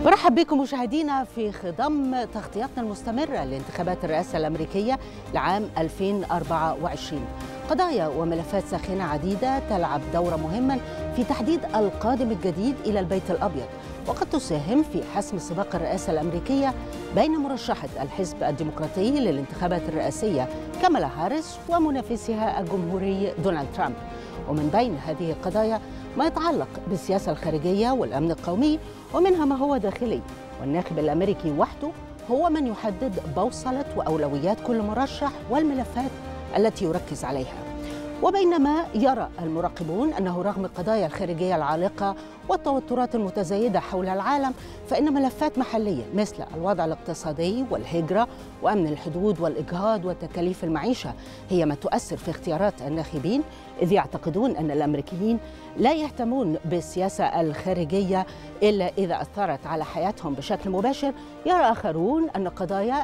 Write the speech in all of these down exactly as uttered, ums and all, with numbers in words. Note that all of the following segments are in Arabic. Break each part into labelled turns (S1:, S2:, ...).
S1: برحب بكم مشاهدينا في خضم تغطياتنا المستمرة لانتخابات الرئاسة الأمريكية لعام ألفين وأربعة وعشرين. قضايا وملفات ساخنة عديدة تلعب دورا مهما في تحديد القادم الجديد إلى البيت الأبيض، وقد تساهم في حسم سباق الرئاسة الأمريكية بين مرشحة الحزب الديمقراطي للانتخابات الرئاسية كامالا هاريس ومنافسها الجمهوري دونالد ترامب. ومن بين هذه القضايا ما يتعلق بالسياسة الخارجية والأمن القومي، ومنها ما هو داخلي، والناخب الأمريكي وحده هو من يحدد بوصلة وأولويات كل مرشح والملفات التي يركز عليها. وبينما يرى المراقبون أنه رغم القضايا الخارجية العالقة والتوترات المتزايدة حول العالم، فإن ملفات محلية مثل الوضع الاقتصادي والهجرة وأمن الحدود والإجهاض وتكاليف المعيشة هي ما تؤثر في اختيارات الناخبين، إذ يعتقدون أن الأمريكيين لا يهتمون بالسياسة الخارجية إلا إذا أثرت على حياتهم بشكل مباشر. يرى آخرون أن القضايا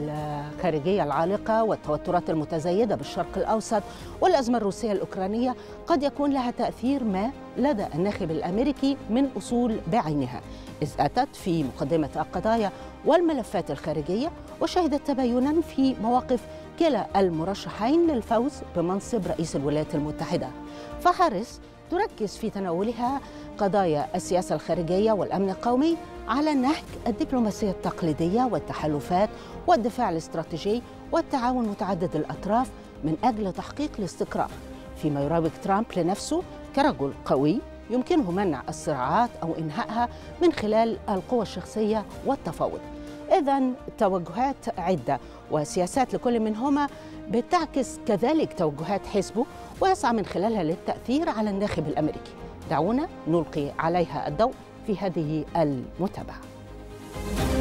S1: الخارجية العالقة والتوترات المتزايدة بالشرق الأوسط والأزمة الروسية الأوكرانية قد يكون لها تأثير ما لدى الناخب الأمريكي من أصول بعينها، إذ أتت في مقدمة القضايا والملفات الخارجية وشهدت تباينا في مواقف كلا المرشحين للفوز بمنصب رئيس الولايات المتحدة. فهاريس تركز في تناولها قضايا السياسة الخارجية والأمن القومي على نهج الدبلوماسية التقليدية والتحالفات والدفاع الاستراتيجي والتعاون متعدد الأطراف من أجل تحقيق الاستقرار، فيما يراوغ ترامب لنفسه كرجل قوي يمكنه منع الصراعات أو إنهائها من خلال القوى الشخصية والتفاوض. إذن توجهات عدة وسياسات لكل منهما بتعكس كذلك توجهات حزبه ويسعى من خلالها للتأثير على الناخب الأمريكي. دعونا نلقي عليها الضوء في هذه المتابعة.